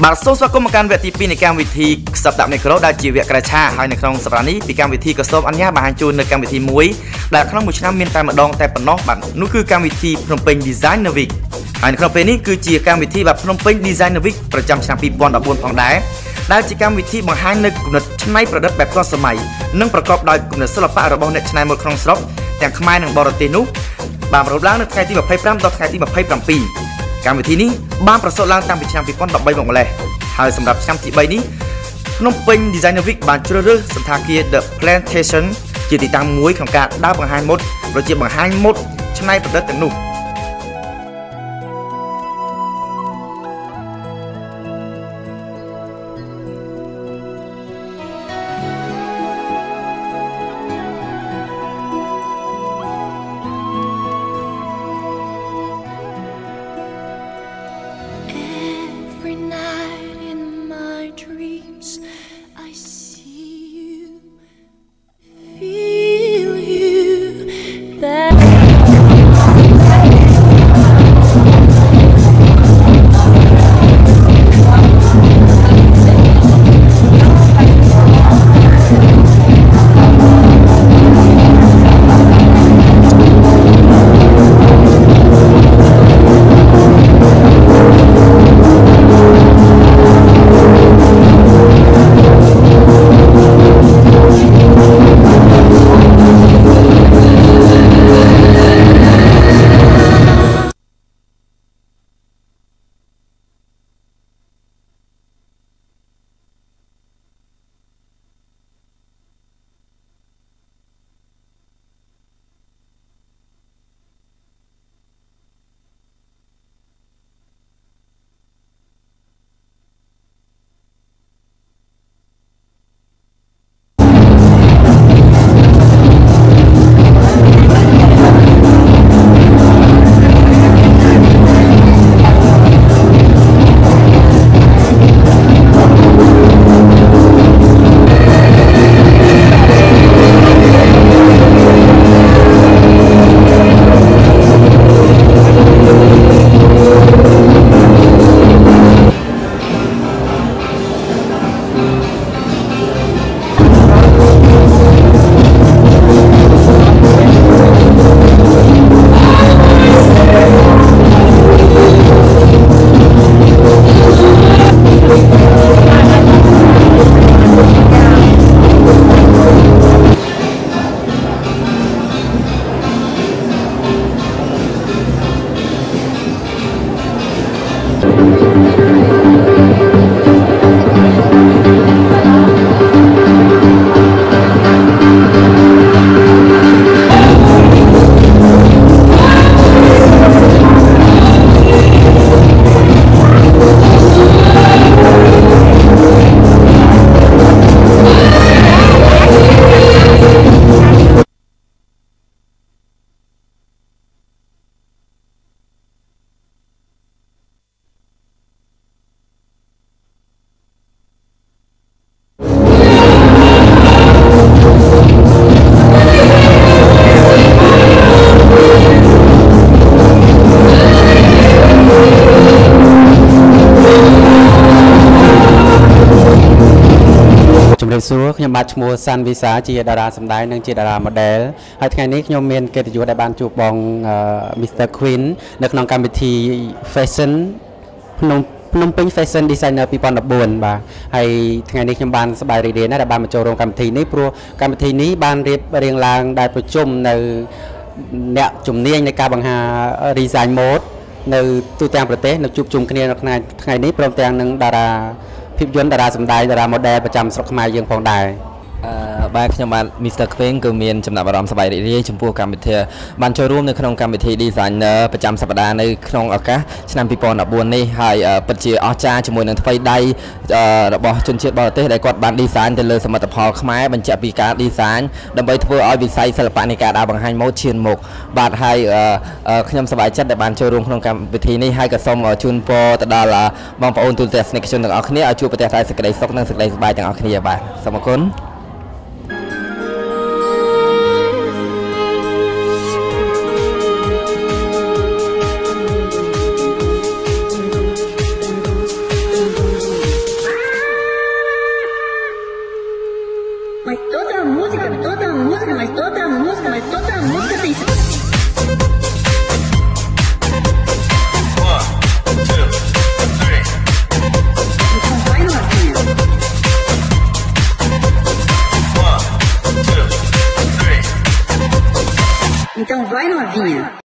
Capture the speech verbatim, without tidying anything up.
បាទសូមស្វាគមន៍មកកាន់វគ្គទីពីរនៃកម្មវិធីសប្តាហ៍មីក្រូដែលជាវគ្គក្រឆាហើយនៅក្នុងសប្តាហ៍នេះពីកម្មវិធីក៏សូមអនុញ្ញាតបង្ហាញជូននៅកម្មវិធីមួយដែលក្នុងមួយឆ្នាំមានតែម្ដងតែប៉ុណ្ណោះបាទនោះគឺកម្មវិធីភ្នំពេញ Designer Week ហើយនៅក្នុងពេលនេះគឺជាកម្មវិធីបាទភ្នំពេញ Designer Week ប្រចាំឆ្នាំពីរពាន់ដប់បួនផងដែរដែលជាកម្មវិធីបង្ហាញនៅគំនិតច្នៃប្រឌិតបែបទាន់សម័យនិងប្រកបដោយគំនិតសិល្បៈរបស់អ្នកច្នៃម៉ូដក្នុងស្រុកទាំងខ្មែរនិងបរទេសនោះបានប្រមូលឡើងនៅថ្ងៃទីម្ភៃប្រាំដល់ថ្ងៃទីម្ភៃប្រាំពីរកម្មវិធីនេះបានប្រសូតឡើងតាំងពីឆ្នាំពីរពាន់ដប់បីមកម្លេះហើយសម្រាប់ឆ្នាំទីបីនេះភ្នំពេញ Designer Week បានជ្រើសរើសសន្តាគារ The Plantation ជាទីតាំងមួយក្នុងការដើរបង្ហាញម៉ូដប្រជាបង្ហាញម៉ូដច្នៃប្រឌិតទាំងនោះសួរខ្ញុំបាទឈ្មោះសាន់វីសាជាតារាសម្ដែងនិងជាតារា model ហើយថ្ងៃនេះខ្ញុំមានកិត្តិយសដែលបានជួបបង Mister Queen នៅក្នុងកម្មវិធី Fashion ភ្នំភ្នំពេញ Fashion Designer ពីរពាន់ដប់បួនបាទហើយថ្ងៃនេះខ្ញុំបានសប្បាយរីករាយណាស់ដែលបានមកចូលរួមកម្មវិធីនេះព្រោះកម្មវិធីនេះបានរៀបរៀងឡើងដែលប្រជុំនៅអ្នកជំនាញในការបង្ហាញ design mode នៅទូទាំងប្រទេសនៅជួបជុំគ្នានៅថ្ងៃថ្ងៃនេះព្រមទាំងនឹងតារាភាពយន្តតារាសម្ដែងតារា model ប្រចាំស្រុកខ្មែរយើងផងដែរ បាទខ្ញុំបាទ Mister Queen គឺមានចំណាប់អារម្មណ៍សប្បាយរីករាយចំពោះកម្មវិធីបានចូលរួមនៅក្នុងកម្មវិធី Designer ប្រចាំសប្តាហ៍នៅក្នុងឱកាសឆ្នាំពីរពាន់ដប់បួននេះហើយពិតជាអស្ចារ្យជាមួយនឹងថ្មីដៃរបស់ជនជាតិបរទេសដែលគាត់បាន design ទៅលើសមិទ្ធផលខ្មែរបញ្ជាក់ពីការ design ដើម្បីធ្វើឲ្យវិស័យសិល្បៈនៃការដើរបង្ហាញម៉ូដឈានមុខបាទហើយខ្ញុំសប្បាយចិត្តដែលបានចូលរួមក្នុងកម្មវិធីនេះហើយក៏សូមជូនពរទៅដល់បងប្អូនទូទាំងទស្សនិកជនទាំងអស់គ្នាឲ្យជួបប្រទះតែសេចក្តីសុខនិងសេចក្តីសប្បាយទាំងអស់គ្នាបាទសូមអរគុណ We'll be right back. vai novinha.